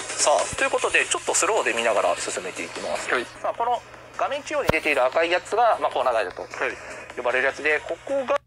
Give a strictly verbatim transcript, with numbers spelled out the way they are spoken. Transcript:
さあということでちょっとスローで見ながら進めていきます。 はい。 さあこの画面中央に出ている赤いやつが、まあ、コーナーガイドとはい。 呼ばれるやつで、ここが